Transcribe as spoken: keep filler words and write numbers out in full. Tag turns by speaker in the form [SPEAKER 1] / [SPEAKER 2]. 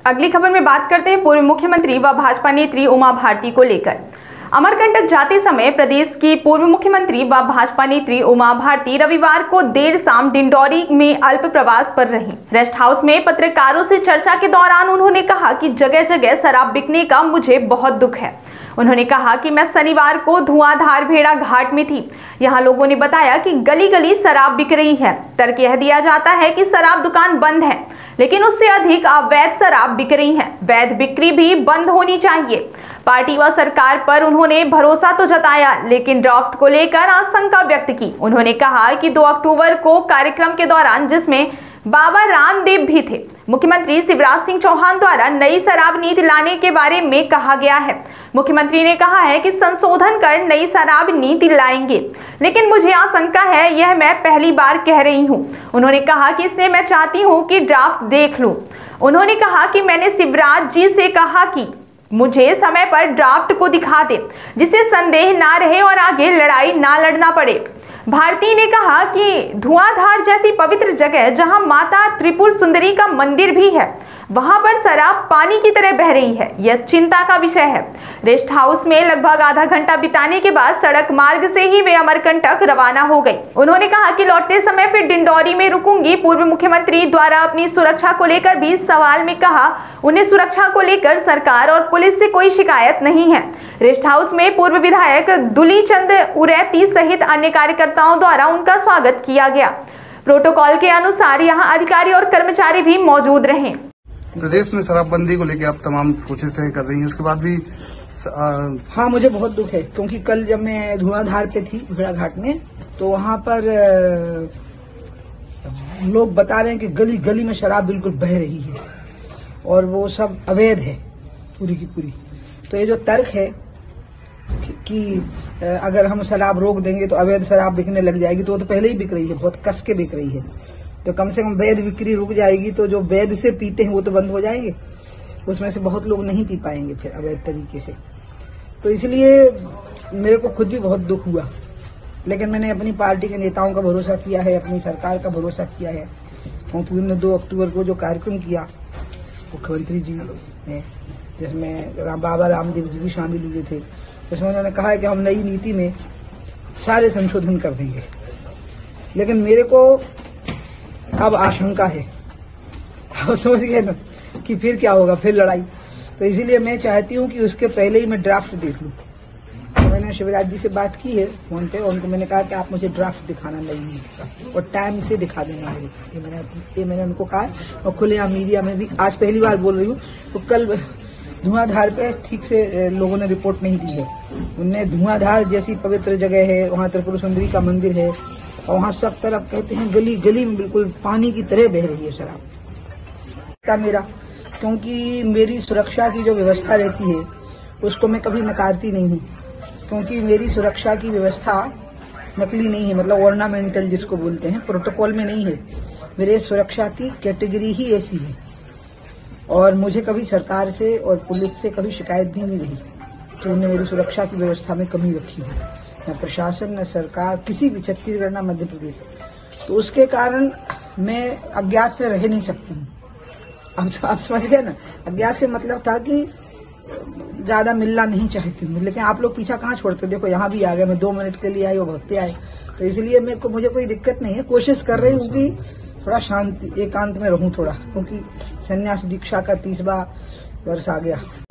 [SPEAKER 1] अगली खबर में बात करते हैं पूर्व मुख्यमंत्री व भाजपा नेत्री उमा भारती को लेकर। अमरकंटक जाते समय प्रदेश की पूर्व मुख्यमंत्री व भाजपा नेत्री उमा भारती रविवार को देर शाम डिंडौरी में अल्प प्रवास पर रहीं। रेस्ट हाउस में पत्रकारों से चर्चा के दौरान उन्होंने कहा कि जगह जगह शराब बिकने का मुझे बहुत दुख है। उन्होंने कहा कि मैं शनिवार को धुआंधार भेड़ा घाट में थी। यहाँ लोगों ने बताया कि गली गली शराब बिक रही है। तर्क यह दिया जाता है कि शराब दुकान बंद है, लेकिन उससे अधिक अवैध शराब बिक रही है। वैध बिक्री भी बंद होनी चाहिए। पार्टी व सरकार पर उन्होंने भरोसा तो जताया, लेकिन ड्राफ्ट को लेकर आशंका व्यक्त की। उन्होंने कहा कि दो अक्टूबर को कार्यक्रम के दौरान, जिसमें बाबा रामदेव भी थे, मुख्यमंत्री शिवराज सिंह चौहान द्वारा नई शराब नीति लाने के बारे में कहा गया है। मुख्यमंत्री ने कहा है कि संशोधन कर नई शराब नीति लाएंगे, लेकिन मुझे आशंका है, यह मैं पहली बार कह रही हूं। उन्होंने कहा कि इसलिए मैं चाहती हूं कि ड्राफ्ट देख लूं। उन्होंने कहा कि मैंने शिवराज जी से कहा कि मुझे समय पर ड्राफ्ट को दिखा दे, जिससे संदेह ना रहे और आगे लड़ाई ना लड़ना पड़े। भारती ने कहा कि धुआंधार जैसी पवित्र जगह, जहां माता त्रिपुर सुंदरी का मंदिर भी है, वहां पर शराब पानी की तरह बह रही है। यह चिंता का विषय है। रेस्ट हाउस में लगभग आधा घंटा बिताने के बाद सड़क मार्ग से ही वे अमरकंटक रवाना हो गई। उन्होंने कहा कि लौटते समय फिर डिंडौरी में रुकूंगी। पूर्व मुख्यमंत्री द्वारा अपनी सुरक्षा को लेकर भी सवाल में कहा, उन्हें सुरक्षा को लेकर सरकार और पुलिस से कोई शिकायत नहीं है। रेस्ट हाउस में पूर्व विधायक दुलीचंद उरैती सहित अन्य कार्यकर्ताओं द्वारा उनका स्वागत किया गया। प्रोटोकॉल के अनुसार यहाँ अधिकारी और कर्मचारी भी मौजूद रहे।
[SPEAKER 2] प्रदेश में शराबबंदी को लेकर आप तमाम कोशिशें कर रही हैं, उसके बाद भी आ...
[SPEAKER 3] हाँ, मुझे बहुत दुख है, क्योंकि कल जब मैं धुआंधार पे थी भेड़ा घाट में, तो वहां पर लोग बता रहे हैं कि गली गली में शराब बिल्कुल बह रही है और वो सब अवैध है पूरी की पूरी। तो ये जो तर्क है कि अगर हम शराब रोक देंगे तो अवैध शराब बिकने लग जाएगी, तो वो तो पहले ही बिक रही है, बहुत कस के बिक रही है। तो कम से कम वैध बिक्री रुक जाएगी, तो जो वैध से पीते हैं वो तो बंद हो जाएंगे। उसमें से बहुत लोग नहीं पी पाएंगे फिर अवैध तरीके से। तो इसलिए मेरे को खुद भी बहुत दुख हुआ, लेकिन मैंने अपनी पार्टी के नेताओं का भरोसा किया है, अपनी सरकार का भरोसा किया है, क्योंकि उन्होंने दो अक्टूबर को जो कार्यक्रम किया मुख्यमंत्री जी ने, जिसमें बाबा रामदेव जी भी शामिल हुए थे, जिसमें उन्होंने कहा है कि हम नई नीति में सारे संशोधन कर देंगे। लेकिन मेरे को अब आशंका है, अब समझ गए ना कि फिर क्या होगा, फिर लड़ाई। तो इसीलिए मैं चाहती हूँ कि उसके पहले ही मैं ड्राफ्ट देख लूँ। तो मैंने शिवराज जी से बात की है फोन पे, और उनको मैंने कहा कि आप मुझे ड्राफ्ट दिखाना नहीं का, और टाइम से दिखा देना है। ये मैंने ये मैंने उनको कहा, और खुलेआम मीडिया में भी आज पहली बार बोल रही हूँ। तो कल धुआंधार पे ठीक से लोगों ने रिपोर्ट नहीं दी है। उनने धुआंधार जैसी पवित्र जगह है, वहाँ त्रिपुर सुंदरी का मंदिर है, और वहाँ सब तरफ कहते हैं गली गली में बिल्कुल पानी की तरह बह रही है शराब। मेरा क्योंकि मेरी सुरक्षा की जो व्यवस्था रहती है उसको मैं कभी नकारती नहीं हूँ, क्योंकि मेरी सुरक्षा की व्यवस्था नकली नहीं है, मतलब ऑर्नामेंटल जिसको बोलते हैं, प्रोटोकॉल में नहीं है। मेरे सुरक्षा की कैटेगरी ही ऐसी है, और मुझे कभी सरकार से और पुलिस से कभी शिकायत भी नहीं रही कि उन्होंने मेरी सुरक्षा की व्यवस्था में कमी रखी है, न प्रशासन न सरकार, किसी भी, छत्तीसगढ़ न मध्य प्रदेश। तो उसके कारण मैं अज्ञात में रह नहीं सकती हूँ। अब आप समझ गए ना, अज्ञात से मतलब था कि ज्यादा मिलना नहीं चाहती हूँ, लेकिन आप लोग पीछा कहाँ छोड़ते। देखो यहाँ भी आ गए, मैं दो मिनट के लिए आई, वो भगते आए। तो इसलिए मेरे को मुझे कोई दिक्कत नहीं है, कोशिश कर रही हूँ कि थोड़ा शांति एकांत में रहूं थोड़ा, क्योंकि संन्यास दीक्षा का तीसरा वर्ष आ गया।